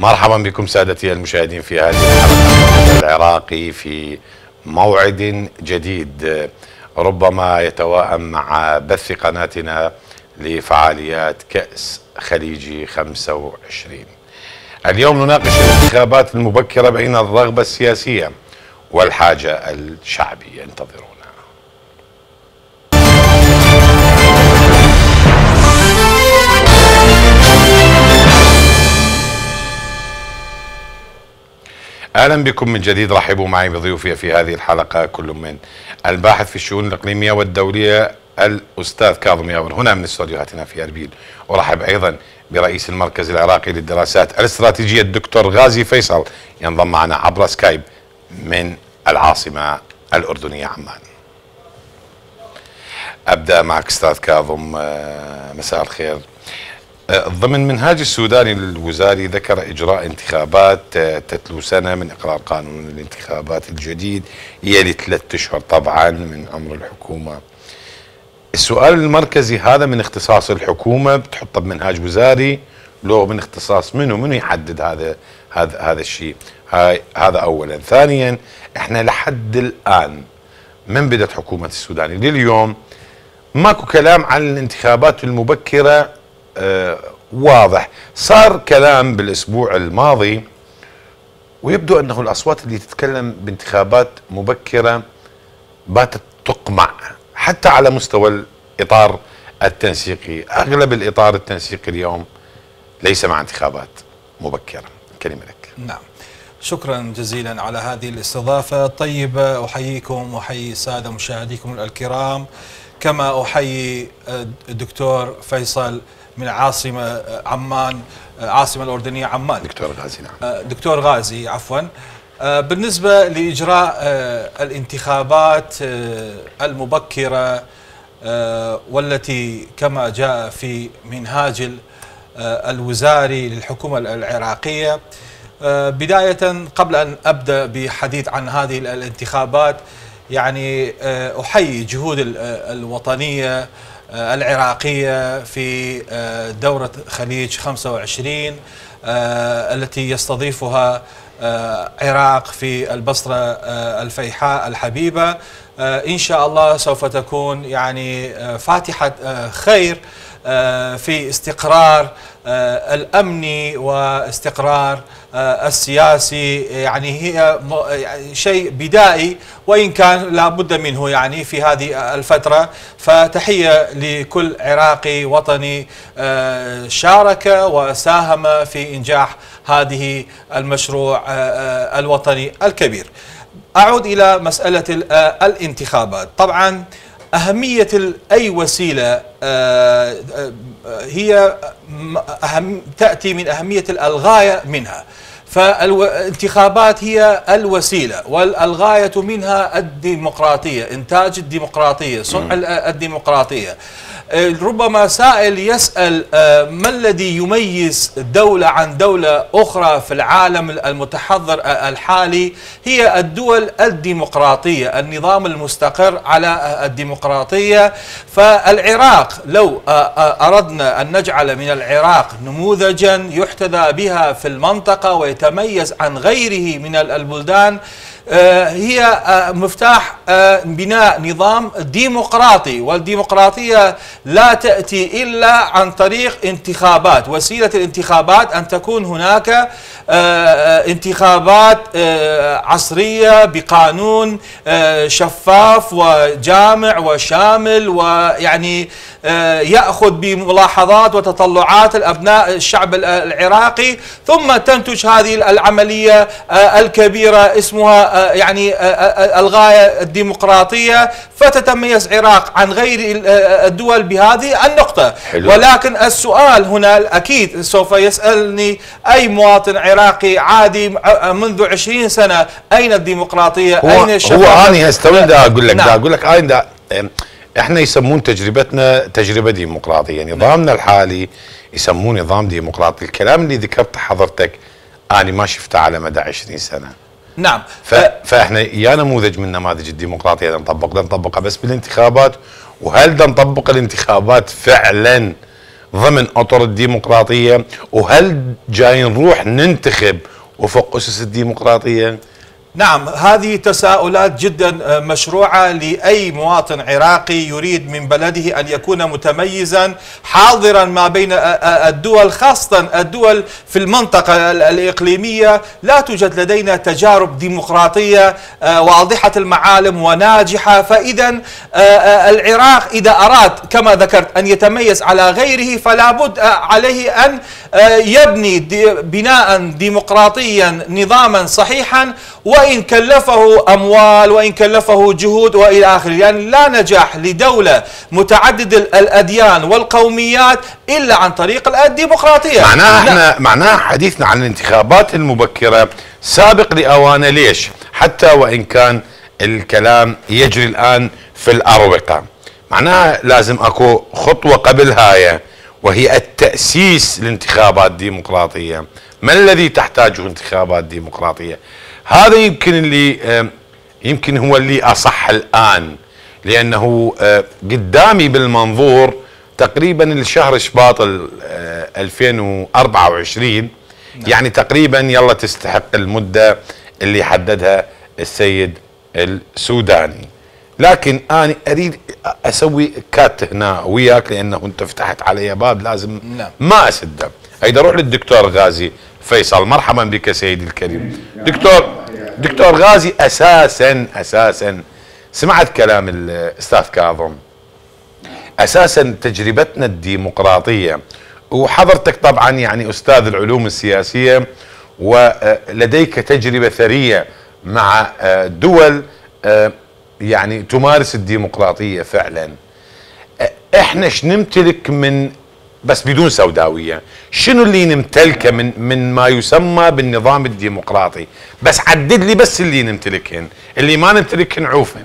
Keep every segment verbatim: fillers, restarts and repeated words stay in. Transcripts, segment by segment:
مرحبا بكم سادتي المشاهدين في هذه الحلقة العراقي في موعد جديد ربما يتوائم مع بث قناتنا لفعاليات كأس خليجي خمسة وعشرين. اليوم نناقش الانتخابات المبكرة بين الرغبة السياسية والحاجة الشعبية. انتظرونا. اهلا بكم من جديد. رحبوا معي بضيوفي في هذه الحلقه كل من الباحث في الشؤون الاقليميه والدوليه الاستاذ كاظم ياور هنا من استوديوهاتنا في اربيل، ورحب ايضا برئيس المركز العراقي للدراسات الاستراتيجيه الدكتور غازي فيصل ينضم معنا عبر سكايب من العاصمه الاردنيه عمان. ابدا معك استاذ كاظم، مساء الخير. ضمن منهاج السوداني الوزاري ذكر إجراء انتخابات تتلو سنة من إقرار قانون الانتخابات الجديد يلي ثلاثة أشهر طبعا من عمر الحكومة. السؤال المركزي، هذا من اختصاص الحكومة بتحطه بمنهاج وزاري لو من اختصاص منه؟ منو يحدد هذا هذا هذا الشيء؟ هاي هذا أولا. ثانيا، احنا لحد الآن من بدأت حكومة السوداني لليوم ماكو كلام عن الانتخابات المبكرة. آه واضح، صار كلام بالاسبوع الماضي ويبدو انه الاصوات اللي تتكلم بانتخابات مبكره باتت تقمع حتى على مستوى الاطار التنسيقي. اغلب الاطار التنسيقي اليوم ليس مع انتخابات مبكره. الكلمه لك. نعم، شكرا جزيلا على هذه الاستضافه الطيبه. احييكم واحيي الساده مشاهديكم الكرام، كما احيي الدكتور فيصل من عاصمة عمان، عاصمة الأردنية عمان. دكتور غازي. نعم. دكتور غازي عفوا. بالنسبة لإجراء الانتخابات المبكرة والتي كما جاء في منهاج الوزاري للحكومة العراقية، بداية قبل أن أبدأ بحديث عن هذه الانتخابات، يعني أحيي جهود الوطنية العراقية في دورة خليج خمسة وعشرين التي يستضيفها عراق في البصرة الفيحاء الحبيبة. إن شاء الله سوف تكون يعني فاتحة خير في استقرار الأمني واستقرار السياسي. يعني هي شيء بدائي وإن كان لا بد منه يعني في هذه الفترة. فتحية لكل عراقي وطني شارك وساهم في إنجاح هذه المشروع الوطني الكبير. أعود إلى مسألة الانتخابات. طبعا أهمية أي وسيلة هي أهم تأتي من أهمية الغاية منها. فالانتخابات هي الوسيلة والغاية منها الديمقراطية، إنتاج الديمقراطية، صنع الديمقراطية. ربما سائل يسأل ما الذي يميز دولة عن دولة أخرى في العالم المتحضر الحالي؟ هي الدول الديمقراطية، النظام المستقر على الديمقراطية. فالعراق لو أردنا أن نجعل من العراق نموذجا يحتذى بها في المنطقة ويتميز عن غيره من البلدان، هي مفتاح بناء نظام ديمقراطي. والديمقراطية لا تأتي إلا عن طريق انتخابات. وسيلة الانتخابات أن تكون هناك انتخابات عصرية بقانون شفاف وجامع وشامل، ويعني يأخذ بملاحظات وتطلعات الأبناء الشعب العراقي، ثم تنتج هذه العملية الكبيرة اسمها يعني الغاية الديمقراطية، فتتميز العراق عن غير الدول بهذه النقطة. حلو. ولكن السؤال هنا أكيد سوف يسألني أي مواطن عراقي عادي منذ عشرين سنة، أين الديمقراطية؟ أين الشفافية؟ هو أنا هستوي دا أقول لك. نعم. دا أقول لك أين دا احنا يسمون تجربتنا تجربة ديمقراطية، نظامنا نعم. الحالي يسمون نظام ديمقراطي. الكلام اللي ذكرت حضرتك أنا ما شفته على مدى عشرين سنة. نعم. ف... فاحنا يا نموذج من نماذج الديمقراطيه بدنا نطبق، بدنا نطبقها بس بالانتخابات. وهل بدنا نطبق الانتخابات فعلا ضمن اطر الديمقراطيه؟ وهل جاي نروح ننتخب وفق اسس الديمقراطيه؟ نعم، هذه تساؤلات جدا مشروعة لأي مواطن عراقي يريد من بلده أن يكون متميزا حاضرا ما بين الدول، خاصة الدول في المنطقة الإقليمية. لا توجد لدينا تجارب ديمقراطية واضحة المعالم وناجحة، فإذا العراق إذا أراد كما ذكرت أن يتميز على غيره فلا بد عليه أن يبني بناء ديمقراطيا نظاما صحيحا، وإن كلفه أموال وإن كلفه جهود وإلى آخره. يعني لا نجاح لدولة متعدد الأديان والقوميات إلا عن طريق الديمقراطية. معناها احنا معناها حديثنا عن الانتخابات المبكرة سابق لأوانه. ليش؟ حتى وإن كان الكلام يجري الآن في الأروقة، معناها لازم أكو خطوة قبل هاي، وهي التأسيس لانتخابات ديمقراطية. ما الذي تحتاجه انتخابات ديمقراطية؟ هذا يمكن اللي يمكن هو اللي أصح الآن، لأنه قدامي بالمنظور تقريبا الشهر شباط ألفين وأربعة وعشرين، يعني تقريبا يلا تستحق المدة اللي حددها السيد السوداني. لكن أنا أريد أسوي كات هنا وياك، لأنه أنت فتحت علي باب لازم ما أسده. أيضا أروح للدكتور غازي فيصل. مرحبا بك سيدي الكريم. دكتور دكتور غازي، أساسا أساسا سمعت كلام الأستاذ كاظم. أساسا تجربتنا الديمقراطية، وحضرتك طبعا يعني أستاذ العلوم السياسية ولديك تجربة ثرية مع دول يعني تمارس الديمقراطية فعلا. احنا شنمتلك من، بس بدون سوداوية، شنو اللي نمتلكه من من ما يسمى بالنظام الديمقراطي؟ بس عدد لي بس اللي نمتلكهن، اللي ما نمتلكهن عوفن.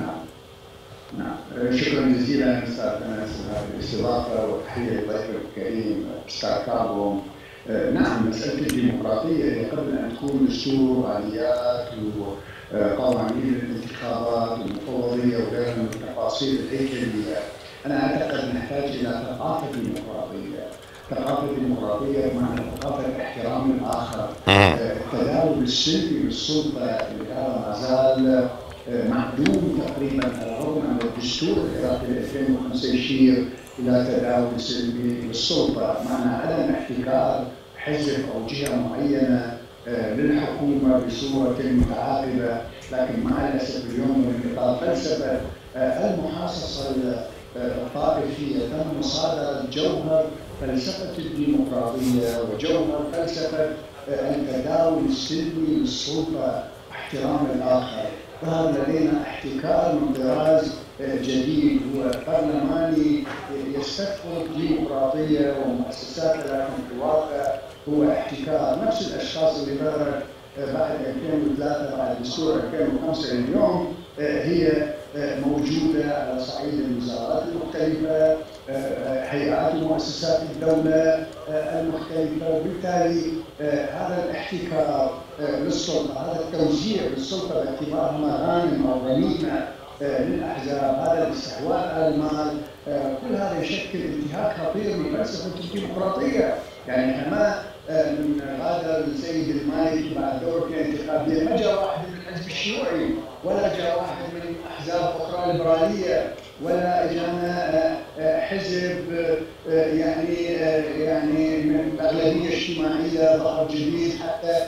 نعم، شكرا جزيلا استاذ انس على الاستضافه، وتحيه لضيفك الكريم استاذ كاظم. نعم، مساله الديمقراطيه قبل ان تكون دستور اليات وقوانين الانتخابات والمفوضيه وغيرها من التفاصيل الهيكليه، انا اعتقد نحتاج الى ثقافه ديمقراطيه. ثقافه ديمقراطيه بمعنى ثقافه احترام الاخر، التداول السلبي للسلطه اللي هذا ما زال معدوم تقريبا، على الرغم ان الدستور العراقي ألفين وخمسة يشير الى تداول سلبي للسلطه، معنى عدم احتكار حزب او جهه معينه للحكومه بصوره متعاقبه. لكن مع الاسف اليوم من اطار فلسفه المحاصصه الطائفيه تم مصادره جوهر فلسفه الديمقراطيه وجوهر فلسفه التداول السلمي للسلطه، احترام الاخر. ظهر لدينا احتكار من طراز جديد هو برلماني يستثمر الديمقراطيه ومؤسساتها، لكن في الواقع هو احتكار. نفس الاشخاص اللي ظهرت بعد ألفين وثلاثة بعد دستور ألفين وخمسة اليوم هي موجوده على صعيد الوزارات المختلفه، هيئات ومؤسسات الدوله المختلفه، وبالتالي هذا الاحتكار للسلطه، هذا التوزيع للسلطه باعتبارها مغانم او غنيمه للاحزاب، هذا الاستحواذ على المال، كل هذا يشكل انتهاك خطير من فلسفه الديمقراطيه. يعني احنا ما من غادر السيد المالكي بعد دورته الانتخابيه ما جاء واحد من الحزب الشيوعي، ولا جاء واحد من احزاب اخرى ليبراليه، ولا اجانا حزب يعني يعني من الاغلبيه الاجتماعيه ظهر جديد حتى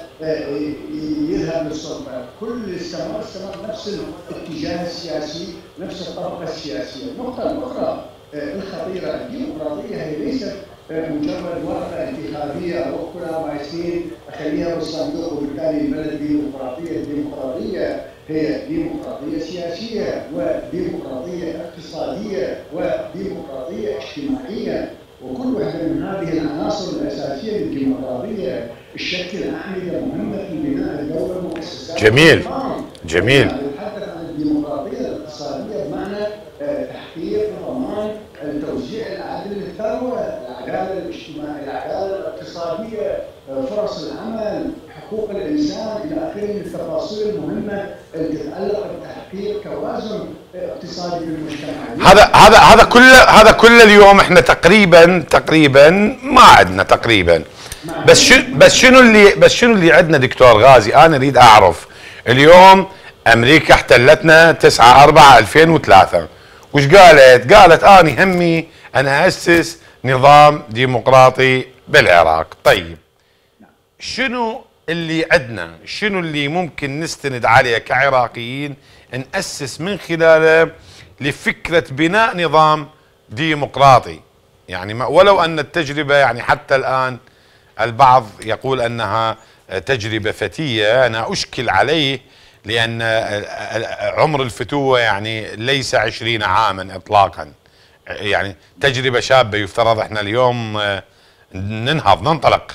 يذهب للسلطه. كل استمر استمر نفس الاتجاه السياسي، نفس الطبقه السياسيه. النقطه الاخرى الخطيره، الديمقراطيه هي ليست مجرد ورقه انتخابيه او كلها ما يصير اخليها بالصندوق وبالتالي البلد ديمقراطيه. الديمقراطيه هي ديمقراطيه سياسيه وديمقراطيه اقتصاديه وديمقراطيه اجتماعيه، وكل واحده من هذه العناصر الاساسيه للديمقراطيه تشكل اعمده مهمه في بناء الدوله والمؤسسات. جميل جميل. نتحدث عن الديمقراطيه الاقتصاديه بمعنى تحقيق وضمان التوزيع العادل للثروه، العداله الاجتماعيه، العداله الاقتصاديه، فرص العمل، حقوق الانسان الى اخره من التفاصيل المهمه اللي تتعلق تحقيق توازن اقتصادي في المجتمع. هذا هذا هذا كل هذا كل اليوم احنا تقريبا تقريبا ما عندنا تقريبا. بس شو بس شنو اللي بس شنو اللي عندنا دكتور غازي؟ انا اريد اعرف اليوم امريكا احتلتنا تسعة أربعة ألفين وثلاثة، وش قالت؟ قالت اني همي انا اسس نظام ديمقراطي بالعراق. طيب شنو اللي عندنا؟ شنو اللي ممكن نستند عليه كعراقيين نأسس من خلاله لفكرة بناء نظام ديمقراطي؟ يعني ولو أن التجربة يعني حتى الآن البعض يقول أنها تجربة فتية، أنا أشكل عليه لأن عمر الفتوة يعني ليس عشرين عاما إطلاقا، يعني تجربة شابة يفترض احنا اليوم ننهض ننطلق.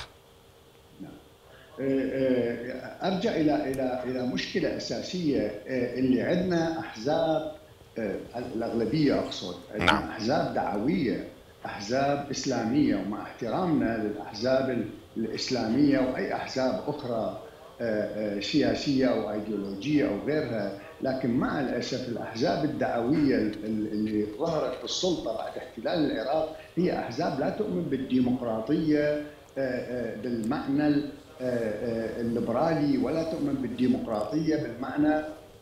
ارجع الى الى الى مشكله اساسيه اللي عندنا احزاب، الاغلبيه اقصد عندنا نعم. احزاب دعويه، احزاب اسلاميه، ومع احترامنا للاحزاب الاسلاميه واي احزاب اخرى سياسيه او ايديولوجيه او غيرها، لكن مع الاسف الاحزاب الدعويه اللي ظهرت في السلطه بعد احتلال العراق هي احزاب لا تؤمن بالديمقراطيه بالمعنى الليبرالي، ولا تؤمن بالديمقراطيه بالمعنى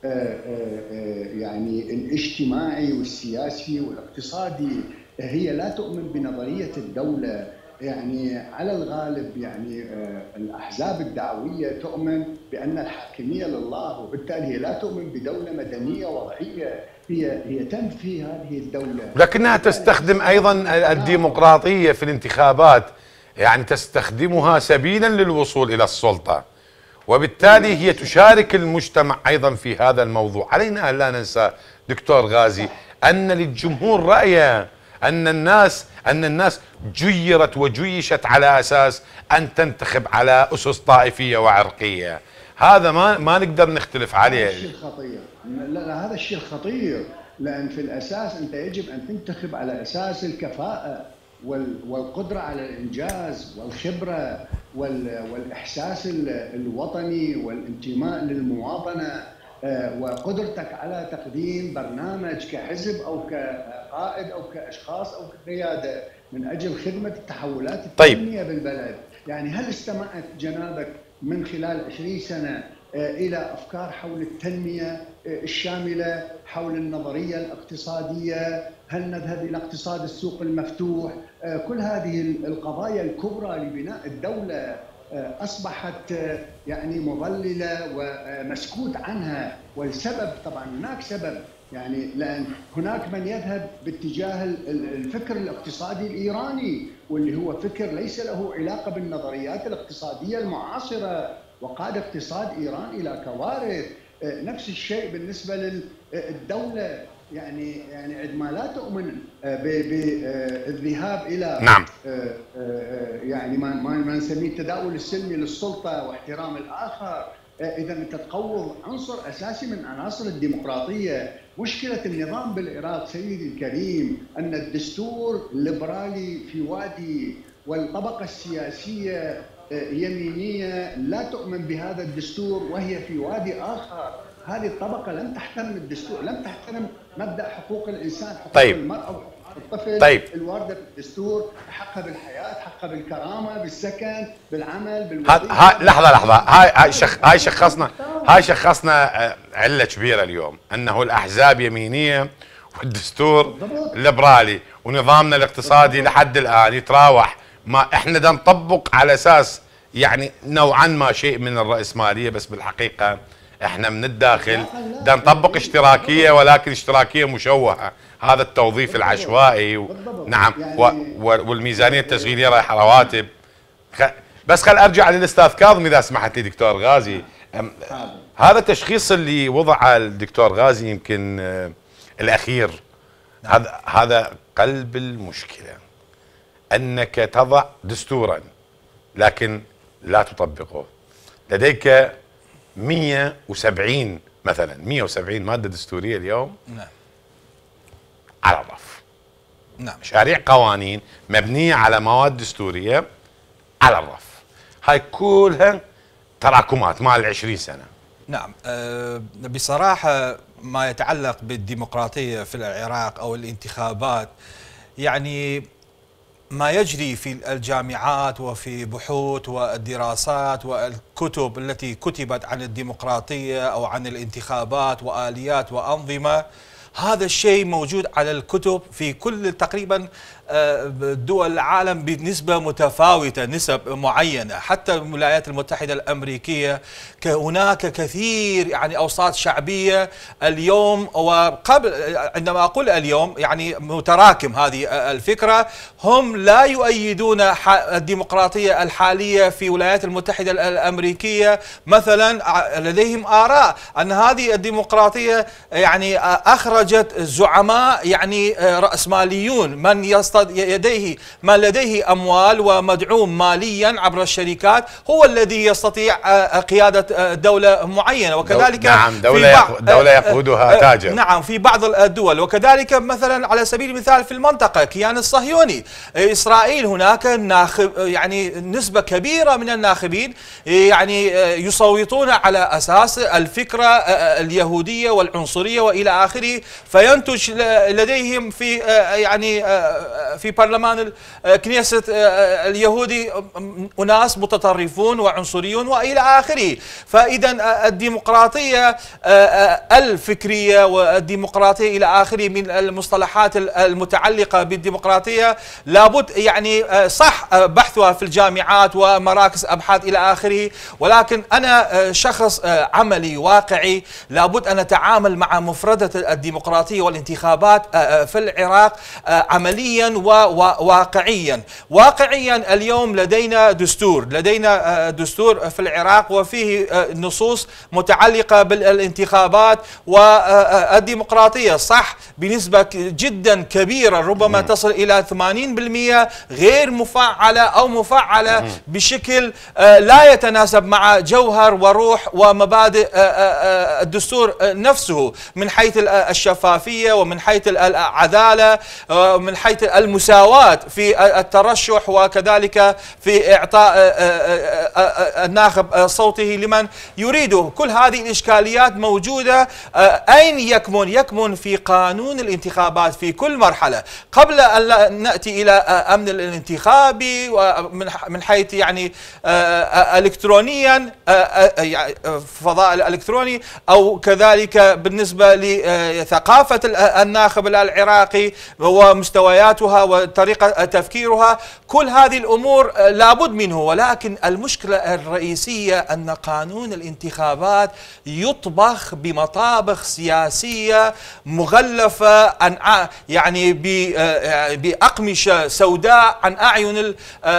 يعني الاجتماعي والسياسي والاقتصادي. هي لا تؤمن بنظريه الدوله، يعني على الغالب يعني الاحزاب الدعويه تؤمن بان الحاكميه لله، وبالتالي هي لا تؤمن بدوله مدنيه وضعيه هي هي تنفي هذه الدوله، لكنها تستخدم ايضا الديمقراطيه في الانتخابات، يعني تستخدمها سبيلا للوصول الى السلطه، وبالتالي هي تشارك المجتمع ايضا في هذا الموضوع. علينا ان لا ننسى دكتور غازي ان للجمهور رايه، ان الناس ان الناس جيرت وجيشت على اساس ان تنتخب على اسس طائفيه وعرقيه. هذا ما ما نقدر نختلف عليه. هذا الشيء الخطير، لا لا هذا الشيء الخطير، لان في الاساس انت يجب ان تنتخب على اساس الكفاءه والقدرة على الإنجاز والخبرة والإحساس الوطني والانتماء للمواطنة، وقدرتك على تقديم برنامج كحزب أو كقائد أو كأشخاص أو كقيادة من أجل خدمة التحولات التنمية بالبلد. يعني هل استمعت جنابك من خلال عشرين سنة إلى أفكار حول التنمية الشاملة، حول النظرية الاقتصادية؟ هل نذهب إلى اقتصاد السوق المفتوح؟ كل هذه القضايا الكبرى لبناء الدولة أصبحت يعني مضللة ومسكوت عنها، والسبب طبعا هناك سبب، يعني لأن هناك من يذهب باتجاه الفكر الاقتصادي الإيراني، واللي هو فكر ليس له علاقة بالنظريات الاقتصادية المعاصرة، وقاد اقتصاد إيران إلى كوارث. نفس الشيء بالنسبة للدولة، يعني يعني عندما لا تؤمن بالذهاب إلى نعم. يعني ما ما نسميه التداول السلمي للسلطة واحترام الآخر، إذا أنت تقوض عنصر أساسي من عناصر الديمقراطية. مشكلة النظام بالعراق سيدي الكريم أن الدستور الليبرالي في وادي، والطبقة السياسية يمينية لا تؤمن بهذا الدستور وهي في وادي آخر. هذه الطبقة لم تحترم الدستور، لم تحترم مبدأ حقوق الإنسان، حقوق طيب. المرأة وحقوق الطفل طيب. الواردة في الدستور، حقها بالحياة، حقها بالكرامة، بالسكن، بالعمل، بالوظيفة. ها لحظة لحظة هاي هاي شخ هاي شخصنا هاي شخصنا علة كبيرة اليوم، أنه الأحزاب يمينية والدستور ليبرالي ونظامنا الاقتصادي بالضبط. لحد الآن يتراوح، ما احنا دا نطبق على أساس يعني نوعا ما شيء من الرأسمالية، بس بالحقيقة احنا من الداخل دا نطبق اشتراكية، ولكن اشتراكية مشوهة. هذا التوظيف العشوائي و... نعم و... و... والميزانية التشغيلية رايحة رواتب. خ... بس خل ارجع للاستاذ كاظم اذا سمحت لي دكتور غازي. أم... هذا التشخيص اللي وضعه الدكتور غازي يمكن آه الاخير، هذا هذا قلب المشكلة، انك تضع دستورا لكن لا تطبقه. لديك مئة وسبعين مثلا مئة وسبعين مادة دستورية اليوم نعم على الرف. نعم. مشاريع قوانين مبنية على مواد دستورية على الرف. هاي كلها تراكمات مال عشرين سنة. نعم. أه بصراحة ما يتعلق بالديمقراطية في العراق أو الانتخابات، يعني ما يجري في الجامعات وفي بحوث والدراسات والكتب التي كتبت عن الديمقراطية أو عن الانتخابات وآليات وأنظمة، هذا الشيء موجود على الكتب في كل تقريبا دول العالم بنسبة متفاوتة، نسب معينة. حتى الولايات المتحدة الأمريكية هناك كثير يعني أوساط شعبية اليوم، وقبل عندما أقول اليوم يعني متراكم هذه الفكرة، هم لا يؤيدون الديمقراطية الحالية في الولايات المتحدة الأمريكية. مثلا لديهم آراء أن هذه الديمقراطية يعني أخرجت زعماء يعني رأسماليون، من يستطيع يديه ما لديه أموال ومدعوم ماليا عبر الشركات هو الذي يستطيع قيادة دولة معينة. وكذلك نعم دولة في دولة يقودها تاجر. نعم في بعض الدول. وكذلك مثلا على سبيل المثال في المنطقة الكيان الصهيوني إسرائيل، هناك ناخب يعني نسبة كبيرة من الناخبين يعني يصوتون على أساس الفكرة اليهودية والعنصرية وإلى آخره، فينتج لديهم في يعني في برلمان كنيسة اليهودي أناس متطرفون وعنصريون وإلى آخره. فإذا الديمقراطية الفكرية والديمقراطية إلى آخره من المصطلحات المتعلقة بالديمقراطية لابد يعني صح بحثها في الجامعات ومراكز أبحاث إلى آخره، ولكن أنا شخص عملي واقعي لابد أن أتعامل مع مفردة الديمقراطية والانتخابات في العراق عمليا وواقعيا. واقعيا اليوم لدينا دستور، لدينا دستور في العراق وفيه نصوص متعلقة بالانتخابات والديمقراطية، صح بنسبة جدا كبيرة ربما تصل إلى ثمانين بالمئة غير مفعلة أو مفعلة بشكل لا يتناسب مع جوهر وروح ومبادئ الدستور نفسه، من حيث الشفافية ومن حيث العدالة ومن حيث المساواة في الترشح، وكذلك في إعطاء الناخب صوته لمن يريده. كل هذه الإشكاليات موجودة. أين يكمن؟ يكمن في قانون الانتخابات في كل مرحلة. قبل أن نأتي إلى أمن الانتخابي ومن حيث يعني إلكترونيا فضاء الإلكتروني، أو كذلك بالنسبة لثقافة الناخب العراقي ومستوياتها وطريقة تفكيرها، كل هذه الأمور لابد منه. ولكن المشكلة الرئيسية أن قانون الانتخابات يطبخ بمطابخ سياسية مغلفة عن يعني بأقمشة سوداء عن أعين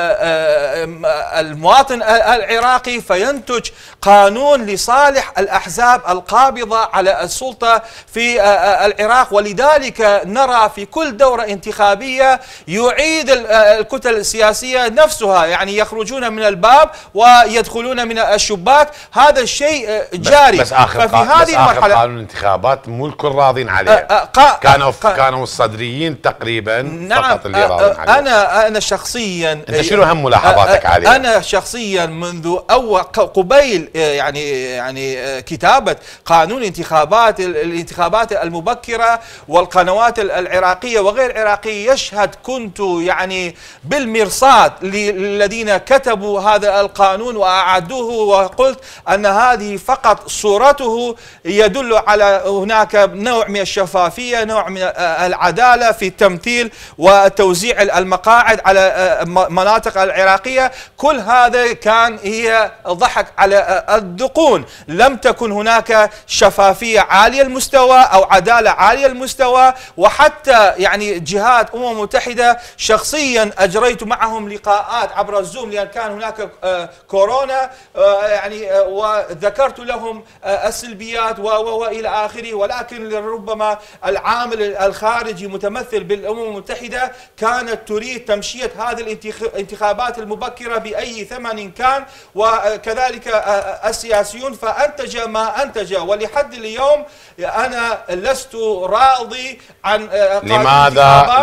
المواطن العراقي، فينتج قانون لصالح الأحزاب القابضة على السلطة في العراق. ولذلك نرى في كل دورة انتخابية يعيد الكتل السياسية نفسها، يعني يخرجون من الباب ويدخلون من الشباك. هذا الشيء جاري. بس آخر ففي هذه بس المرحلة آخر قانون الانتخابات مو الكل راضين عليه. كانوا كانوا الصدريين تقريبا نعم فقط اللي راضين عليه. أنا أنا شخصيا، أنت شنو هم ملاحظاتك عليه؟ أنا شخصيا منذ أول قبيل يعني يعني كتابة قانون الانتخابات الانتخابات المبكرة والقنوات العراقية وغير العراقية يشهد، كنت يعني بالمرصاد للذين كتبوا هذا القانون وأعدوه، وقلت أن هذه فقط صورته يدل على هناك نوع من الشفافية، نوع من العدالة في التمثيل وتوزيع المقاعد على مناطق العراقية. كل هذا كان هي ضحك على الدقون. لم تكن هناك شفافية عالية المستوى أو عدالة عالية المستوى. وحتى يعني جهات أمم متحدة شخصيا أجريت معهم لقاءات عبر الزوم لأن كان هناك كورونا، يعني وذكرت لهم السلبيات وإلى آخره. ولكن ربما العامل الخارجي متمثل بالأمم المتحدة كانت تريد تمشية هذه الانتخابات المبكرة بأي ثمن كان، وكذلك السياسيون، فأنتج ما أنتج. ولحد اليوم أنا لست راضي عن لماذا لماذا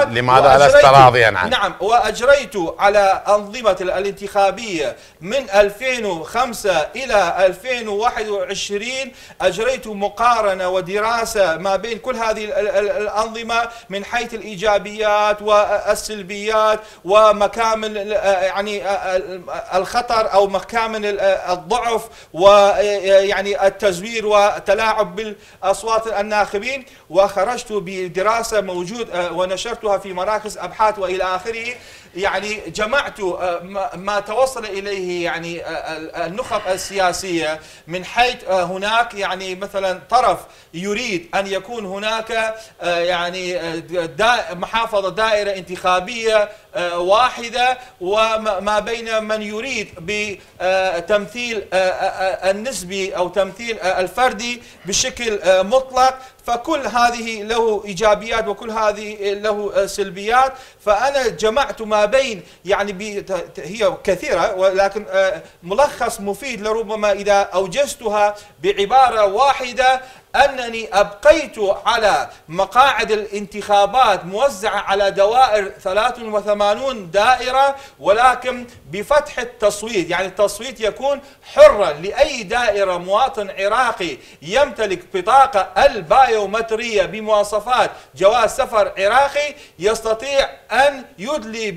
لست راضيا عنه. نعم، وأجريت على أنظمة الانتخابية من ألفين وخمسة إلى ألفين وواحد وعشرين، أجريت مقارنة ودراسة ما بين كل هذه الأنظمة من حيث الإيجابيات والسلبيات ومكامن يعني الخطر أو مكامن الضعف ويعني التزوير وتلاعب بالأصوات الناخبين، وخرجت بدراسة موجود ونشرتها في مراكز أبحاث وإلى آخره. يعني جمعت ما توصل إليه يعني النخب السياسية من حيث هناك يعني مثلا طرف يريد أن يكون هناك يعني محافظة دائرة انتخابية واحدة، وما بين من يريد بتمثيل النسبي أو تمثيل الفردي بشكل مطلق. فكل هذه له إيجابيات وكل هذه له سلبيات. فأنا جمعت ما بين يعني هي كثيرة، ولكن ملخص مفيد لربما إذا أوجزتها بعبارة واحدة، أنني أبقيت على مقاعد الانتخابات موزعة على دوائر ثلاث وثمانين دائرة، ولكن بفتح التصويت، يعني التصويت يكون حرا لأي دائرة. مواطن عراقي يمتلك بطاقة البايومترية بمواصفات جواز سفر عراقي يستطيع أن يدلي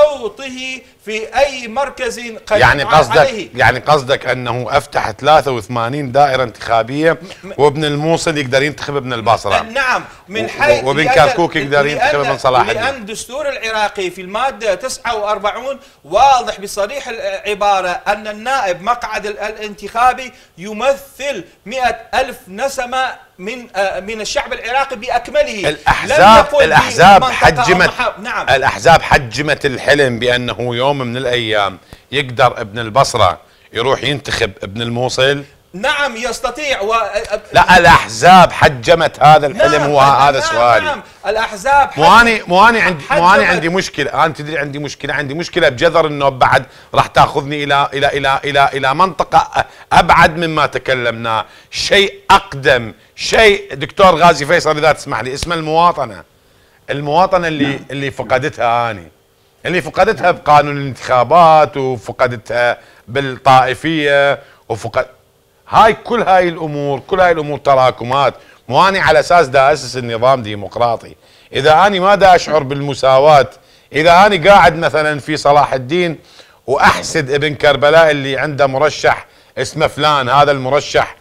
بصوته في أي مركز قريب يعني قصدك عليه. يعني قصدك أنه أفتح ثلاثة وثمانين دائرة انتخابية وابن الموصل يقدر ينتخب ابن البصرة. نعم، من حيث وابن كركوك يقدر ينتخب ابن صلاح الدين. لأن الدستور العراقي في المادة تسعة وأربعين واضح بصريح العبارة أن النائب مقعد الانتخابي يمثل مئة ألف نسمة من من الشعب العراقي بأكمله. الأحزاب الأحزاب حجمت نعم. الأحزاب حجمت الحلم بأنه يوم من الأيام يقدر ابن البصرة يروح ينتخب ابن الموصل. نعم يستطيع و... لا، الأحزاب حجمت هذا الحلم. نعم. هو هذا نعم سؤالي. نعم الأحزاب مو أنا مو أنا عندي مو أنا عندي مشكلة. أنا تدري عندي مشكلة عندي مشكلة بجذر إنه بعد راح تأخذني إلى إلى إلى إلى إلى منطقة أبعد مما تكلمنا، شيء أقدم، شيء دكتور غازي فيصل إذا تسمح لي، اسمه المواطنة. المواطنة اللي نعم. اللي فقدتها أنا، اللي فقدتها بقانون الانتخابات، وفقدتها بالطائفية، وفقد هاي كل هاي الامور كل هاي الامور تراكمات. مو اني على اساس دا اسس النظام ديمقراطي. اذا اني ما دا اشعر بالمساواة، اذا اني قاعد مثلا في صلاح الدين واحسد ابن كربلاء اللي عنده مرشح اسمه فلان، هذا المرشح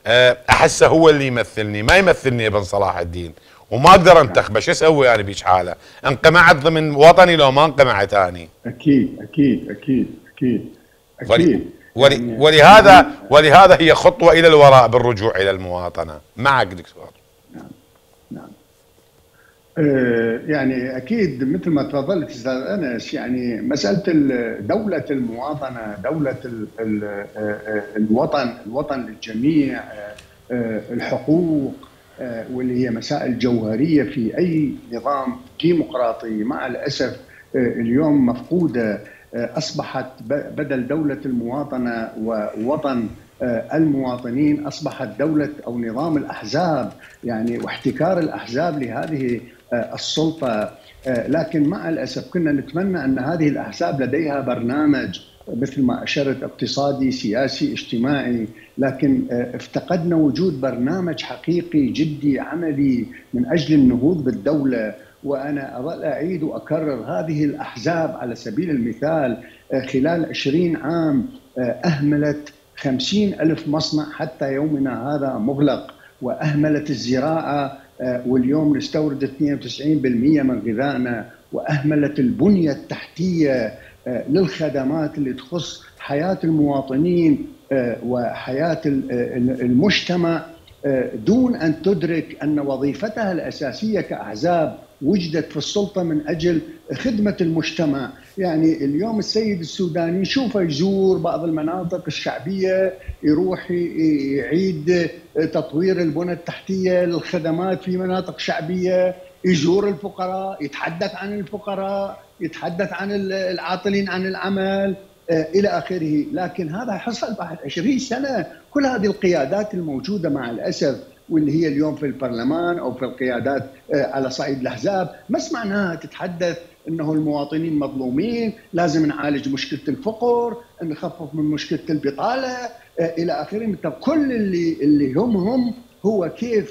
احسه هو اللي يمثلني، ما يمثلني ابن صلاح الدين، وما اقدر انتخبه، شو اسوي انا بيش حاله؟ انقمعت ضمن وطني لو ما انقمعت اني؟ اكيد اكيد اكيد اكيد اكيد. ولهذا ولهذا هي خطوة إلى الوراء بالرجوع إلى المواطنة. معك دكتور. نعم نعم. آه يعني أكيد مثل ما تفضلت أستاذ أنس، يعني مسألة دولة المواطنة، دولة ال ال الوطن، الوطن للجميع، آه الحقوق، آه واللي هي مسائل جوهرية في أي نظام ديمقراطي، مع الأسف آه اليوم مفقودة. أصبحت بدل دولة المواطنة ووطن المواطنين أصبحت دولة أو نظام الأحزاب، يعني واحتكار الأحزاب لهذه السلطة. لكن مع الأسف كنا نتمنى أن هذه الأحزاب لديها برنامج مثل ما أشرت، اقتصادي سياسي اجتماعي، لكن افتقدنا وجود برنامج حقيقي جدي عملي من أجل النهوض بالدولة. وأنا أظل أعيد وأكرر، هذه الأحزاب على سبيل المثال خلال عشرين عام أهملت خمسين ألف مصنع حتى يومنا هذا مغلق، وأهملت الزراعة واليوم نستورد اثنين وتسعين بالمئة من غذائنا، وأهملت البنية التحتية للخدمات اللي تخص حياة المواطنين وحياة المجتمع، دون أن تدرك أن وظيفتها الأساسية كأحزاب وجدت في السلطة من أجل خدمة المجتمع. يعني اليوم السيد السوداني شوف يزور بعض المناطق الشعبية، يروح يعيد تطوير البنى التحتية للخدمات في مناطق شعبية، يزور الفقراء، يتحدث عن الفقراء، يتحدث عن العاطلين عن العمل إلى آخره. لكن هذا حصل بعد عشرين سنة. كل هذه القيادات الموجودة مع الأسف واللي هي اليوم في البرلمان أو في القيادات على صعيد الأحزاب، ما سمعناها تتحدث أنه المواطنين مظلومين، لازم نعالج مشكلة الفقر، نخفف من مشكلة البطالة إلى آخره. كل اللي اللي هم هم هو كيف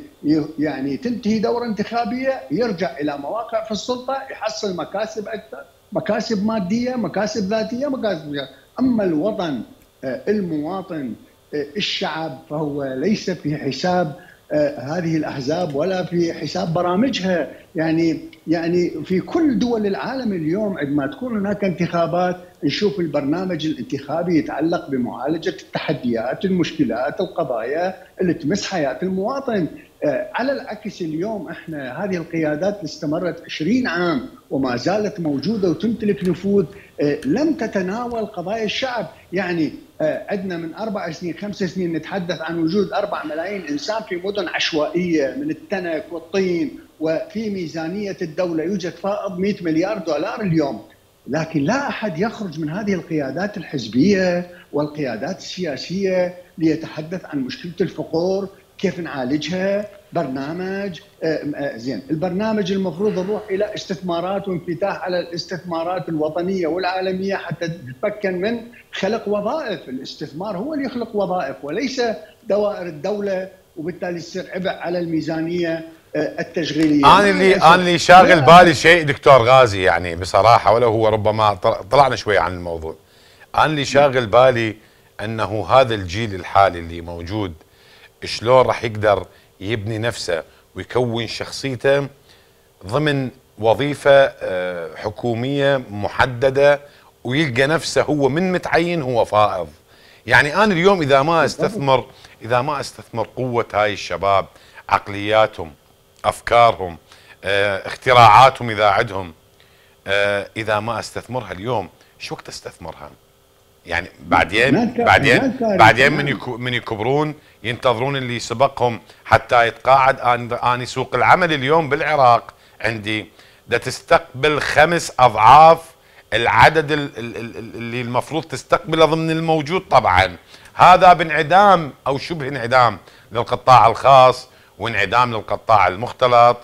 يعني تنتهي دورة انتخابية يرجع إلى مواقع في السلطة يحصل مكاسب أكثر، مكاسب مادية، مكاسب ذاتية، مكاسب ذاتية. أما الوطن، المواطن، الشعب، فهو ليس في حساب هذه الأحزاب ولا في حساب برامجها. يعني يعني في كل دول العالم اليوم عندما تكون هناك انتخابات نشوف البرنامج الانتخابي يتعلق بمعالجة التحديات، المشكلات، القضايا اللي تمس حياة المواطن. على العكس اليوم احنا هذه القيادات اللي استمرت عشرين عام وما زالت موجودة وتمتلك نفوذ لم تتناول قضايا الشعب. يعني عندنا من أربع سنين خمس سنين نتحدث عن وجود أربع ملايين إنسان في مدن عشوائية من التنك والطين، وفي ميزانية الدولة يوجد فائض مئة مليار دولار اليوم، لكن لا أحد يخرج من هذه القيادات الحزبية والقيادات السياسية ليتحدث عن مشكلة الفقر، كيف نعالجها، برنامج زين. البرنامج المفروض نروح إلى استثمارات وانفتاح على الاستثمارات الوطنية والعالمية حتى نتمكن من خلق وظائف. الاستثمار هو اللي يخلق وظائف وليس دوائر الدولة، وبالتالي يصير عبء على الميزانية التشغيلية. أنا اللي أنا اللي شاغل بالي شيء دكتور غازي، يعني بصراحة ولو هو ربما طلعنا شوي عن الموضوع، أنا اللي شاغل بالي أنه هذا الجيل الحالي اللي موجود شلون راح يقدر يبني نفسه ويكون شخصيته ضمن وظيفة حكومية محددة ويلقى نفسه هو من متعين هو فائض. يعني أنا اليوم إذا ما استثمر إذا ما استثمر قوة هاي الشباب، عقلياتهم، أفكارهم، اختراعاتهم إذا عندهم، إذا ما استثمرها اليوم شو وقت استثمرها؟ يعني بعدين بعدين بعدين من من يكبرون ينتظرون اللي سبقهم حتى يتقاعد. اني سوق العمل اليوم بالعراق عندي ده تستقبل خمس اضعاف العدد اللي المفروض تستقبله ضمن الموجود. طبعا هذا بانعدام او شبه انعدام للقطاع الخاص وانعدام للقطاع المختلط،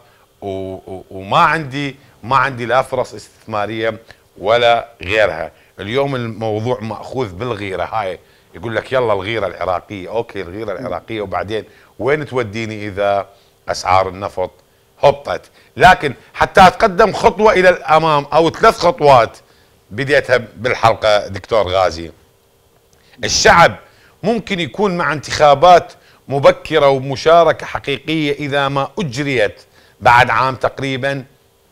وما عندي ما عندي لا فرص استثماريه ولا غيرها. اليوم الموضوع مأخوذ بالغيرة هاي، يقول لك يلا الغيرة العراقية، اوكي الغيرة العراقية وبعدين وين توديني اذا اسعار النفط هبطت؟ لكن حتى اتقدم خطوة الى الامام او ثلاث خطوات بديتها بالحلقة دكتور غازي، الشعب ممكن يكون مع انتخابات مبكرة ومشاركة حقيقية اذا ما اجريت بعد عام تقريبا.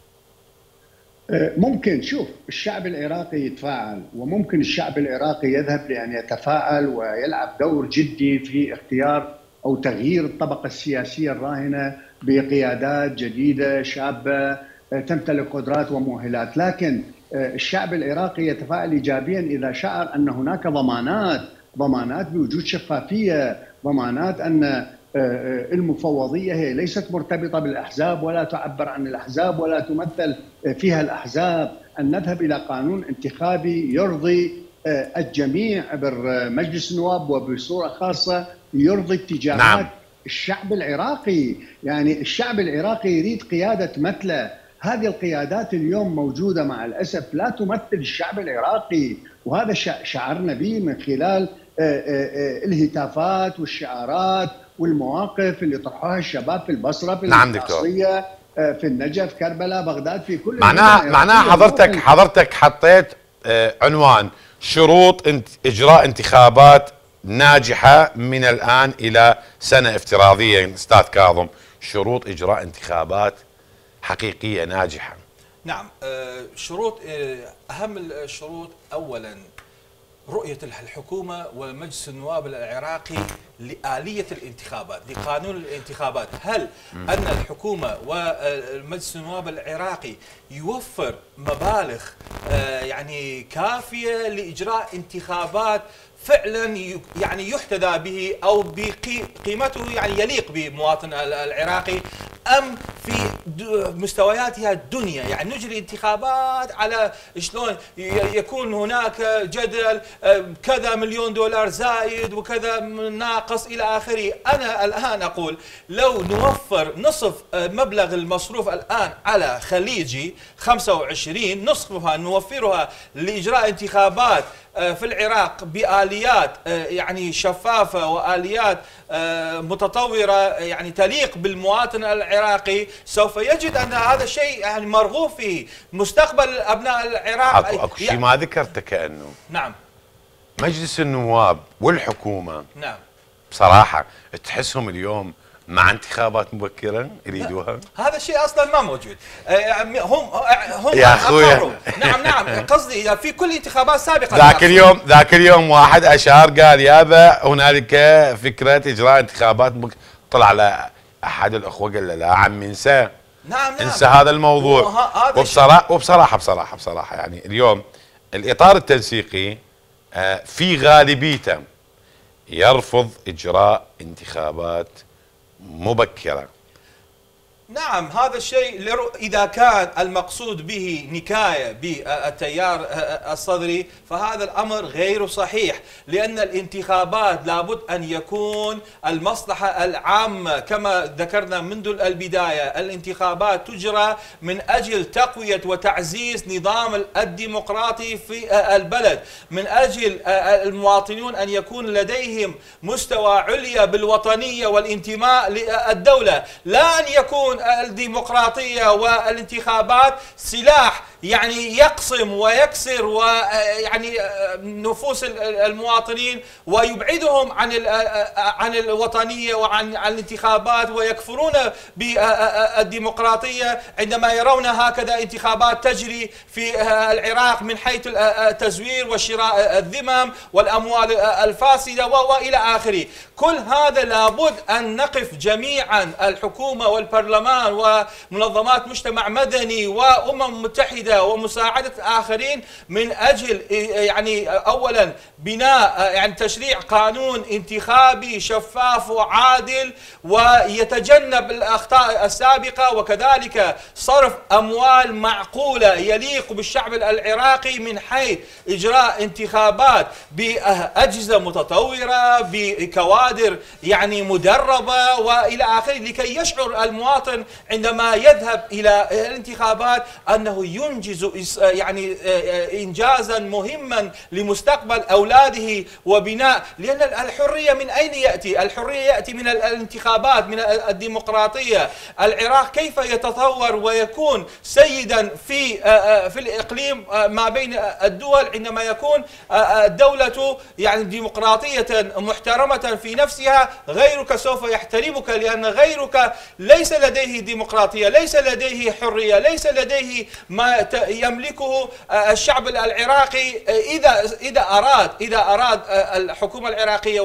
ممكن. شوف، الشعب العراقي يتفاعل، وممكن الشعب العراقي يذهب لأن يتفاعل ويلعب دور جدي في اختيار أو تغيير الطبقة السياسية الراهنة بقيادات جديدة شابة تمتلك قدرات ومؤهلات. لكن الشعب العراقي يتفاعل إيجابيا إذا شعر أن هناك ضمانات ضمانات بوجود شفافية، ضمانات أن المفوضية هي ليست مرتبطة بالأحزاب ولا تعبر عن الأحزاب ولا تمثل فيها الأحزاب، أن نذهب إلى قانون انتخابي يرضي الجميع بمجلس النواب وبصورة خاصة يرضي اتجاهات نعم. الشعب العراقي. يعني الشعب العراقي يريد قيادة تمثله. هذه القيادات اليوم موجودة مع الأسف لا تمثل الشعب العراقي، وهذا شعرنا به من خلال الهتافات والشعارات والمواقف اللي طرحوها الشباب في البصرة، في نعم القاصية، في النجف، كربلاء، بغداد، في كل معناها معناها حضرتك حضرتك حطيت عنوان شروط انت اجراء انتخابات ناجحة من الآن إلى سنة افتراضية. أستاذ كاظم، شروط إجراء انتخابات حقيقية ناجحة. نعم، شروط أهم الشروط أولا رؤية الحكومة ومجلس النواب العراقي لآلية الانتخابات، لقانون الانتخابات. هل أن الحكومة ومجلس النواب العراقي يوفر مبالغ يعني كافية لإجراء انتخابات فعلا يعني يحتذى به او بقيمته يعني يليق بمواطن العراقي، ام في مستوياتها الدنيا؟ يعني نجري انتخابات على شلون يكون هناك جدل كذا مليون دولار زايد وكذا ناقص الى اخره. انا الان اقول لو نوفر نصف مبلغ المصروف الان على خليجي خمسة وعشرين، نصفها نوفرها لاجراء انتخابات في العراق بآليات يعني شفافة وآليات متطورة يعني تليق بالمواطن العراقي، سوف يجد أن هذا الشيء يعني مرغوب فيه مستقبل أبناء العراق. اكو, أكو شيء ما ذكرته كأنه نعم مجلس النواب والحكومة نعم بصراحة تحسهم اليوم مع انتخابات مبكرة يريدوها؟ هذا الشيء اصلا ما موجود. هم هم يا اخويا نعم نعم قصدي اذا في كل انتخابات سابقه ذاك اليوم ذاك اليوم واحد اشار قال يابا هنالك فكرة اجراء انتخابات مبكرة، طلع له احد الاخوة قال له لا عمي انسى نعم نعم انسى هذا الموضوع. وبصراحة وبصراحة بصراحة بصراحة يعني اليوم الاطار التنسيقي في غالبيته يرفض اجراء انتخابات مبكرة. نعم هذا الشيء إذا كان المقصود به نكاية بالتيار الصدري فهذا الأمر غير صحيح، لأن الانتخابات لابد أن يكون المصلحة العامة كما ذكرنا منذ البداية. الانتخابات تجرى من أجل تقوية وتعزيز نظام الديمقراطي في البلد، من أجل المواطنون أن يكون لديهم مستوى عليا بالوطنية والانتماء للدولة، لا أن يكون الديمقراطية والانتخابات سلاح يعني يقسم ويكسر ويعني نفوس المواطنين ويبعدهم عن عن الوطنية وعن الانتخابات، ويكفرون بالديمقراطية عندما يرون هكذا انتخابات تجري في العراق من حيث التزوير وشراء الذمم والأموال الفاسدة وإلى آخره. كل هذا لابد أن نقف جميعا، الحكومة والبرلمان ومنظمات مجتمع مدني وأمم متحدة ومساعدة الآخرين، من أجل يعني أولا بناء يعني تشريع قانون انتخابي شفاف وعادل ويتجنب الأخطاء السابقة، وكذلك صرف أموال معقولة يليق بالشعب العراقي من حيث إجراء انتخابات بأجهزة متطورة بكوادر يعني مدربة وإلى آخره، لكي يشعر المواطن عندما يذهب إلى الانتخابات أنه ينجز يعني إنجازا مهما لمستقبل أولاده وبناء. لأن الحرية من أين يأتي؟ الحرية يأتي من الانتخابات، من الديمقراطية. العراق كيف يتطور ويكون سيدا في في الإقليم ما بين الدول عندما يكون الدولة يعني ديمقراطية محترمة في نفسها؟ غيرك سوف يحترمك، لأن غيرك ليس لديه ديمقراطية، ليس لديه حرية، ليس لديه ما يملكه الشعب العراقي. إذا إذا أراد إذا أراد الحكومة العراقية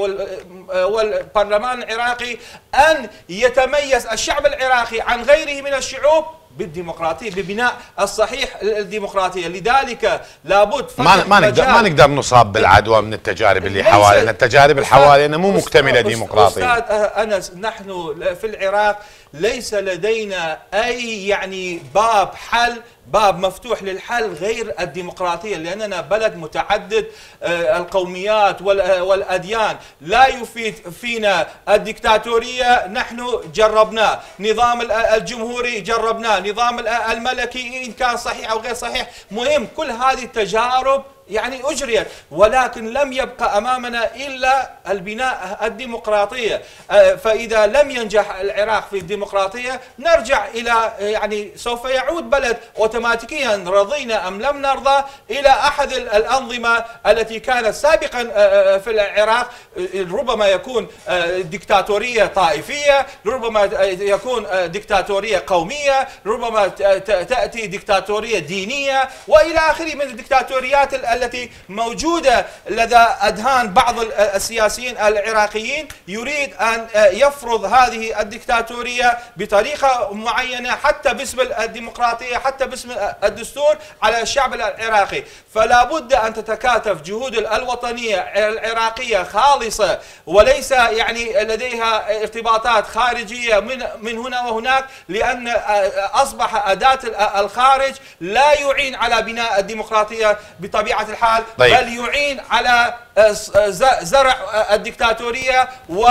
والبرلمان العراقي أن يتميز الشعب العراقي عن غيره من الشعوب بالديمقراطية، ببناء الصحيح الديمقراطية. لذلك لابد ما ما نقدر ما نقدر نصاب بالعدوى من التجارب اللي حوالينا، التجارب اللي حوالينا مو مكتملة ديمقراطية. أستاذ أنس، نحن في العراق ليس لدينا أي يعني باب حل، باب مفتوح للحل غير الديمقراطية، لأننا بلد متعدد القوميات والأديان. لا يفيد فينا الدكتاتورية، نحن جربناه، نظام الجمهوري جربناه، نظام الملكي إن كان صحيح أو غير صحيح، مهم كل هذه التجارب يعني أجريت، ولكن لم يبقى أمامنا إلا البناء الديمقراطية. فإذا لم ينجح العراق في الديمقراطية نرجع إلى يعني سوف يعود بلد أوتوماتيكيا، رضينا أم لم نرضى، إلى أحد الأنظمة التي كانت سابقا في العراق. ربما يكون ديكتاتورية طائفية، ربما يكون ديكتاتورية قومية، ربما تأتي ديكتاتورية دينية وإلى آخره من الديكتاتوريات التي موجودة لدى أذهان بعض السياسيين العراقيين، يريد أن يفرض هذه الدكتاتورية بطريقة معينة حتى باسم الديمقراطية، حتى باسم الدستور على الشعب العراقي. فلا بد أن تتكاتف جهود الوطنية العراقية خالصة، وليس يعني لديها ارتباطات خارجية من من هنا وهناك، لأن أصبح أداة الخارج لا يعين على بناء الديمقراطية بطبيعة الحال. طيب. بل يعين على زرع الدكتاتورية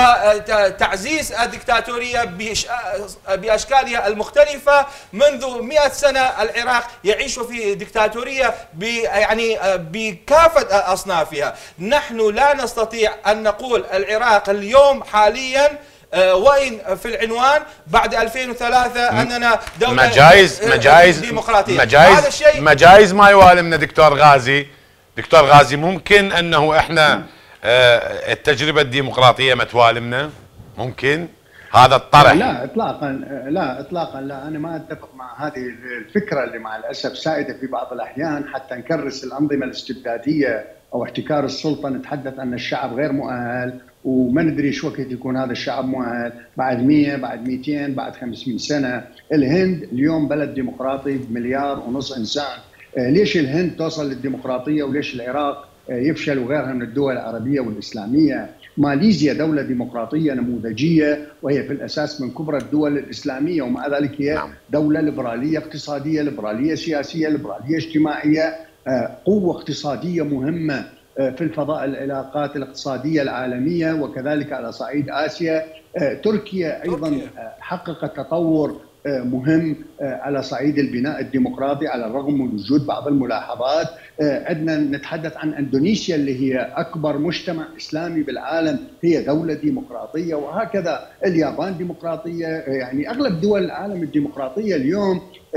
وتعزيز الدكتاتورية بأشكالها المختلفة. منذ مئة سنة العراق يعيش في دكتاتورية يعني بكافة أصنافها. نحن لا نستطيع أن نقول العراق اليوم حاليا وإن في العنوان بعد ألفين وثلاثة أننا دولة مجايز مجايز ديمقراطية. مجايز هذا الشيء مجايز ما يوالمنا دكتور غازي. دكتور غازي، ممكن أنه إحنا التجربة الديمقراطية ما توالمنا؟ ممكن هذا الطرح؟ لا اطلاقا، لا اطلاقا، لا انا ما اتفق مع هذه الفكره اللي مع الاسف سائده في بعض الاحيان حتى نكرس الانظمه الاستبداديه او احتكار السلطه، نتحدث ان الشعب غير مؤهل وما ندري شو وقت يكون هذا الشعب مؤهل، بعد مئة بعد مئتين بعد خمسمئة سنه. الهند اليوم بلد ديمقراطي بمليار ونص انسان، ليش الهند توصل للديمقراطيه وليش العراق يفشل وغيرها من الدول العربيه والاسلاميه؟ ماليزيا دولة ديمقراطية نموذجية وهي في الأساس من كبرى الدول الإسلامية، ومع ذلك هي دولة ليبرالية اقتصادية، ليبرالية سياسية، ليبرالية اجتماعية، قوة اقتصادية مهمة في الفضاء العلاقات الاقتصادية العالمية وكذلك على صعيد آسيا. تركيا أيضا حققت تطور مهم على صعيد البناء الديمقراطي على الرغم من وجود بعض الملاحظات. عندنا نتحدث عن اندونيسيا اللي هي اكبر مجتمع اسلامي بالعالم، هي دوله ديمقراطيه، وهكذا اليابان ديمقراطيه. يعني اغلب دول العالم الديمقراطيه اليوم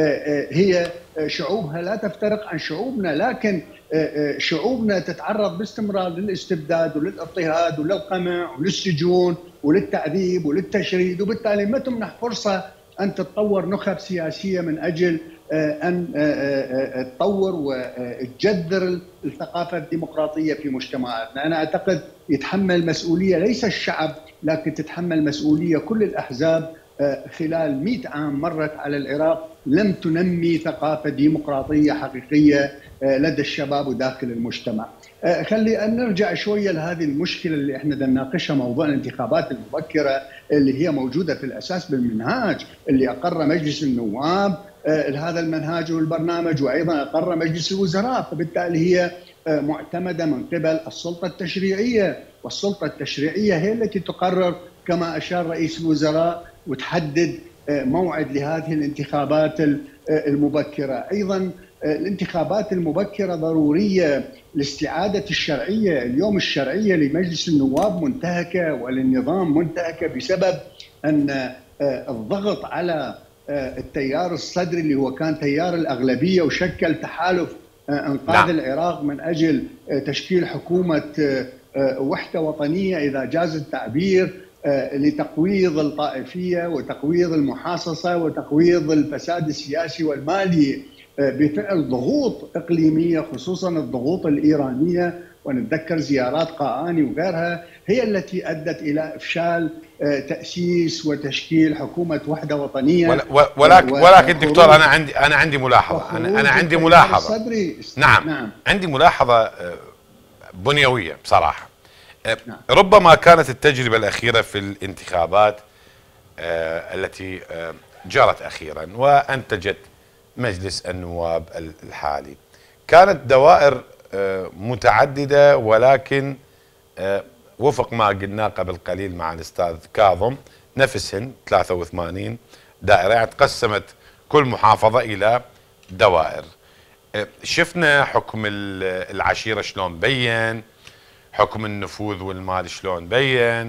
هي شعوبها لا تفترق عن شعوبنا، لكن شعوبنا تتعرض باستمرار للاستبداد وللاضطهاد وللقمع وللسجون وللتعذيب وللتشريد، وبالتالي ما تمنح فرصه أن تتطور نخب سياسية من أجل أن تطور وتجذر الثقافة الديمقراطية في مجتمعاتنا. أنا أعتقد يتحمل مسؤولية ليس الشعب، لكن تتحمل مسؤولية كل الأحزاب. خلال مئة عام مرت على العراق لم تنمي ثقافة ديمقراطية حقيقية لدى الشباب وداخل المجتمع. خلي نرجع شوية لهذه المشكلة اللي احنا نناقشها، موضوع الانتخابات المبكرة اللي هي موجودة في الأساس بالمنهاج اللي أقر مجلس النواب هذا المنهاج والبرنامج، وأيضا أقر مجلس الوزراء، فبالتالي هي معتمدة من قبل السلطة التشريعية، والسلطة التشريعية هي التي تقرر كما أشار رئيس الوزراء وتحدد موعد لهذه الانتخابات المبكرة. أيضا الانتخابات المبكرة ضرورية لاستعادة الشرعية. اليوم الشرعية لمجلس النواب منتهكة وللنظام منتهكة بسبب أن الضغط على التيار الصدري اللي هو كان تيار الأغلبية وشكل تحالف انقاذ العراق من أجل تشكيل حكومة وحدة وطنية إذا جاز التعبير، لتقويض الطائفية وتقويض المحاصصة وتقويض الفساد السياسي والمالي بفعل ضغوط إقليمية، خصوصا الضغوط الإيرانية، ونتذكر زيارات قاآني وغيرها هي التي أدت إلى إفشال تأسيس وتشكيل حكومة وحدة وطنية. ولكن ولكن دكتور، أنا عندي أنا عندي ملاحظة أنا أنا عندي ملاحظة نعم, نعم عندي ملاحظة بنيوية بصراحة. نعم. ربما كانت التجربة الأخيرة في الانتخابات التي جرت أخيرا وأنتجت مجلس النواب الحالي كانت دوائر متعددة، ولكن وفق ما قلنا قبل قليل مع الأستاذ كاظم نفسهن ثلاثة وثمانين دائرة، يعني تقسمت كل محافظة إلى دوائر. شفنا حكم العشيرة شلون بين، حكم النفوذ والمال شلون بين،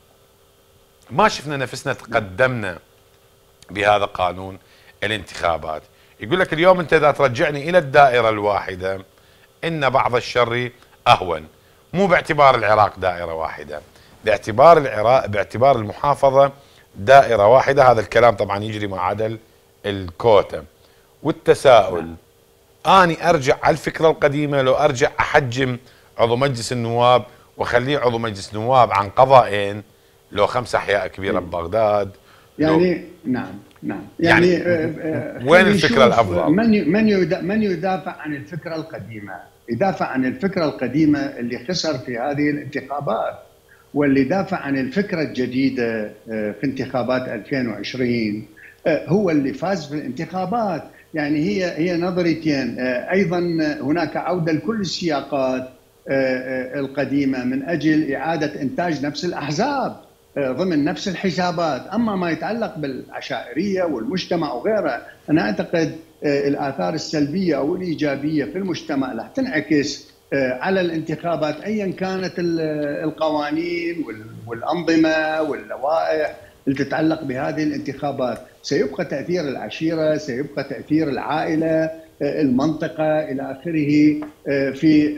ما شفنا نفسنا تقدمنا بهذا قانون الانتخابات. يقول لك اليوم انت اذا ترجعني الى الدائره الواحده ان بعض الشر اهون، مو باعتبار العراق دائره واحده، باعتبار العراق باعتبار المحافظه دائره واحده. هذا الكلام طبعا يجري مع عدل الكوتا. والتساؤل اني ارجع على الفكره القديمه، لو ارجع احجم عضو مجلس النواب واخليه عضو مجلس نواب عن قضائين، لو خمس احياء كبيره ببغداد يعني نعم نعم يعني, يعني وين الفكره الافضل؟ من من من يدافع عن الفكره القديمه، يدافع عن الفكره القديمه اللي خسر في هذه الانتخابات، واللي دافع عن الفكره الجديده في انتخابات ألفين وعشرين هو اللي فاز في الانتخابات. يعني هي هي نظريتين، ايضا هناك عوده لكل السياقات القديمه من اجل اعاده انتاج نفس الاحزاب ضمن نفس الحسابات. اما ما يتعلق بالعشائريه والمجتمع وغيره، انا اعتقد الاثار السلبيه او الايجابيه في المجتمع رح تنعكس على الانتخابات ايا كانت القوانين والانظمه واللوائح اللي تتعلق بهذه الانتخابات. سيبقى تاثير العشيره، سيبقى تاثير العائله، المنطقه الى اخره في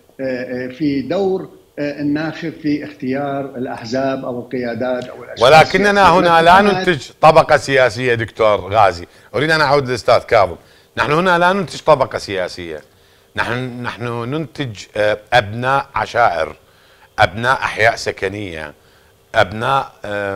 في دور الناخب في اختيار الاحزاب او القيادات او الاشخاص. ولكننا هنا لا ننتج طبقه سياسيه دكتور غازي، اريد ان اعود للاستاذ كاظم. نحن هنا لا ننتج طبقه سياسيه، نحن نحن ننتج ابناء عشائر، ابناء احياء سكنيه، ابناء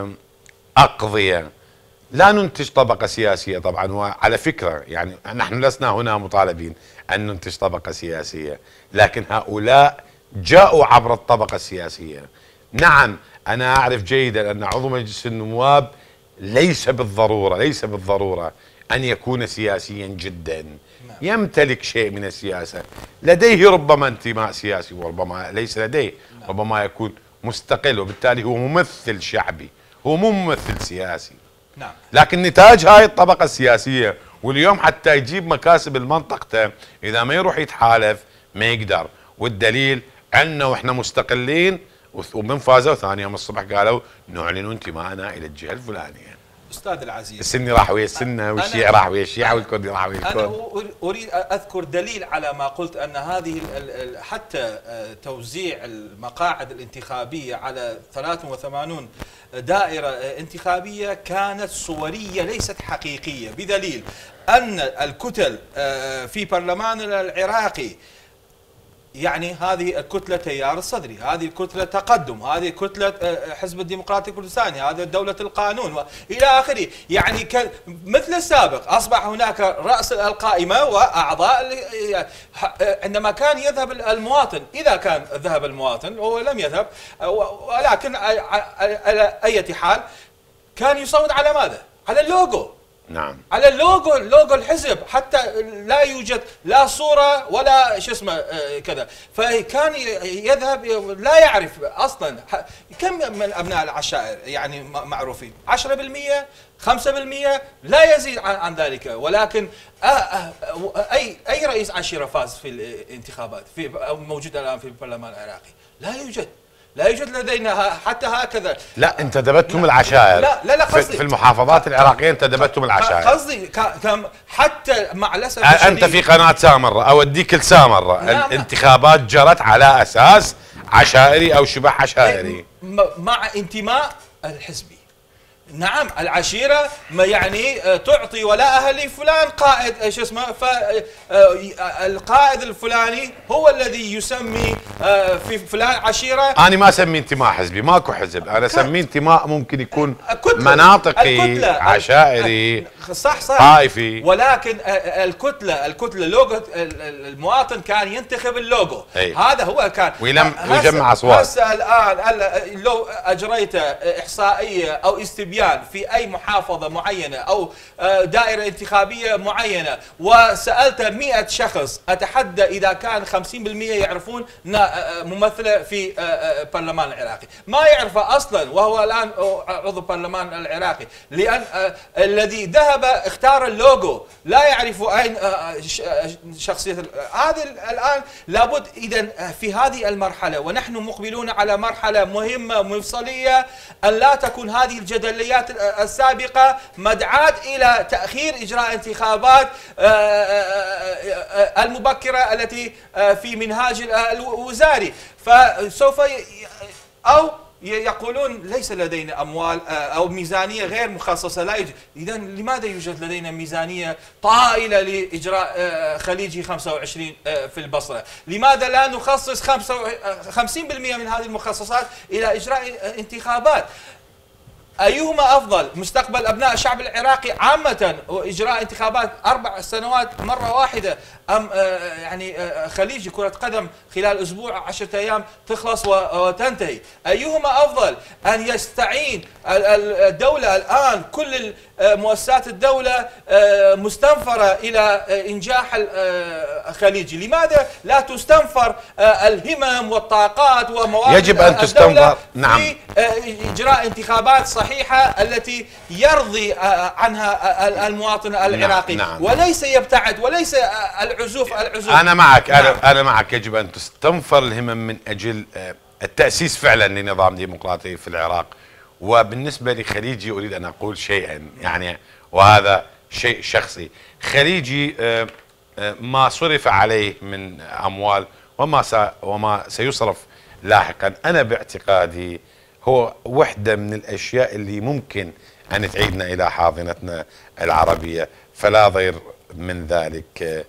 اقضيه، لا ننتج طبقه سياسيه طبعا. وعلى فكره يعني نحن لسنا هنا مطالبين ان ننتج طبقه سياسيه، لكن هؤلاء جاءوا عبر الطبقه السياسيه. نعم انا اعرف جيدا ان عضو مجلس النواب ليس بالضروره ليس بالضروره ان يكون سياسيا جدا، يمتلك شيء من السياسه، لديه ربما انتماء سياسي وربما ليس لديه، ربما يكون مستقل، وبالتالي هو ممثل شعبي، هو مو ممثل سياسي. نعم. لكن نتاج هاي الطبقه السياسيه، واليوم حتى يجيب مكاسب المنطقه اذا ما يروح يتحالف ما يقدر. والدليل انه احنا مستقلين ومن فازوا ثاني يوم الصبح قالوا نعلن انتمائنا الى الجهه الفلانيه. استاذ العزيز، السني راح ويا السنه والشيعي راح ويا الشيعه والكردي راح ويا الكرد. انا اريد اذكر دليل على ما قلت ان هذه حتى توزيع المقاعد الانتخابيه على ثلاث وثمانين دائره انتخابيه كانت صوريه ليست حقيقيه، بدليل ان الكتل في برلمان العراقي، يعني هذه الكتلة تيار الصدري، هذه الكتلة تقدم، هذه كتلة حزب الديمقراطي الكردستاني، هذا دولة القانون إلى آخره. يعني مثل السابق أصبح هناك رأس القائمة وأعضاء. عندما كان يذهب المواطن، إذا كان ذهب المواطن هو لم يذهب، ولكن على أي حال كان يصوت على ماذا؟ على اللوجو. نعم. على اللوجو، لوجو الحزب، حتى لا يوجد لا صورة ولا شو اسمه كذا. فكان يذهب لا يعرف اصلا كم من ابناء العشائر يعني معروفين، عشرة بالمئة خمسة بالمئة لا يزيد عن ذلك. ولكن اي اي رئيس عشيرة فاز في الانتخابات في موجود الان في البرلمان العراقي؟ لا يوجد، لا يوجد لدينا حتى هكذا. لا انتدبتم العشائر. لا لا لا قصدي في المحافظات العراقيه انتدبتم العشائر. قصدي كم حتى مع الاسف انت في قناه سامره اوديك لسامره، الانتخابات جرت على اساس عشائري او شبه عشائري مع انتماء الحزبي. نعم العشيرة ما يعني تعطي ولاءها لفلان قائد شو اسمه، فالقائد الفلاني هو الذي يسمي في فلان عشيرة. أنا ما أسمي انتماء حزبي، ماكو حزب، أنا أسمي انتماء ممكن يكون كتلة. مناطقي الكتلة. عشائري صح صح طائفي. ولكن الكتلة الكتلة لوجو المواطن كان ينتخب اللوجو. أي. هذا هو كان ويلم ويجمع أصوات. هسه الآن لو أجريت إحصائية أو استبيان في أي محافظة معينة أو دائرة انتخابية معينة وسألت مئة شخص، أتحدى إذا كان خمسين بالمئة يعرفون ممثلة في البرلمان العراقي، ما يعرفه أصلا وهو الآن عضو البرلمان العراقي، لأن الذي ذهب اختار اللوجو لا يعرف أين شخصية. هذه الآن لابد إذا في هذه المرحلة ونحن مقبلون على مرحلة مهمة مفصلية أن لا تكون هذه الجدليات السابقة مدعاة إلى تأخير إجراء انتخابات المبكرة التي في منهاج الوزاري. فسوف أو يقولون ليس لدينا أموال أو ميزانية غير مخصصة، لا يوجد. إذا لماذا يوجد لدينا ميزانية طائلة لإجراء خليجي خمسة وعشرين في البصرة؟ لماذا لا نخصص خمسين بالمئة من هذه المخصصات إلى إجراء انتخابات؟ أيهما أفضل؟ مستقبل أبناء الشعب العراقي عامة وإجراء انتخابات أربع سنوات مرة واحدة، أم يعني خليجي كرة قدم خلال أسبوع عشرة أيام تخلص وتنتهي؟ أيهما أفضل؟ أن يستعين الدولة الآن كل مؤسسات الدولة مستنفرة إلى إنجاح الخليجي، لماذا لا تستنفر الهمم والطاقات وموارد يجب أن تستنفر نعم في إجراء انتخابات صحيحة التي يرضي عنها المواطن العراقي، نعم. نعم. وليس يبتعد، وليس العزوف العزوف. أنا معك. نعم. أنا أنا معك. يجب أن تستنفر الهمم من أجل التأسيس فعلا لنظام ديمقراطي في العراق. وبالنسبة لخليجي أريد أن أقول شيئا، يعني وهذا شيء شخصي. خليجي ما صرف عليه من أموال وما وما سيصرف لاحقا، أنا باعتقادي هو وحدة من الأشياء اللي ممكن أن تعيدنا إلى حاضنتنا العربية، فلا ضير من ذلك.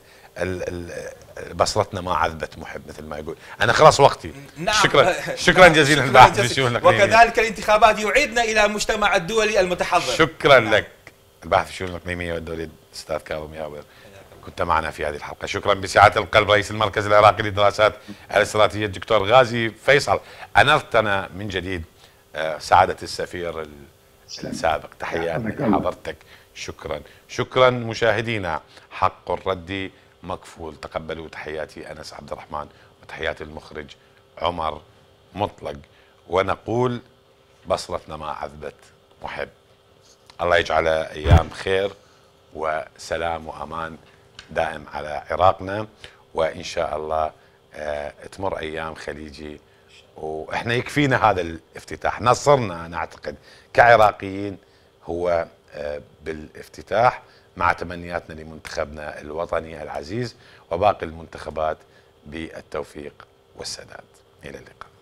بصرتنا ما عذبت محب مثل ما يقول. أنا خلاص وقتي. نعم. شكرا شكرا جزيلا الباحث في الشؤون الإقليمية. وكذلك الانتخابات يعيدنا إلى المجتمع الدولي المتحضر. شكرا نعم. لك الباحث في الشؤون الإقليمية والدولية الأستاذ كاظم ياور، كنت معنا في هذه الحلقة. شكرا بسعة القلب رئيس المركز العراقي للدراسات الاستراتيجية الدكتور غازي فيصل. أنرتنا من جديد سعادة السفير السابق، تحياتي لحضرتك. شكرا شكرا مشاهدينا، حق الرد مكفول. تقبلوا تحياتي أنس عبد الرحمن وتحياتي المخرج عمر مطلق، ونقول بصرتنا ما عذبت محب. الله يجعل أيام خير وسلام وأمان دائم على عراقنا، وإن شاء الله آه تمر أيام خليجي وإحنا يكفينا هذا الافتتاح. نصرنا نعتقد كعراقيين هو آه بالافتتاح، مع تمنياتنا لمنتخبنا الوطني العزيز وباقي المنتخبات بالتوفيق والسداد. إلى اللقاء.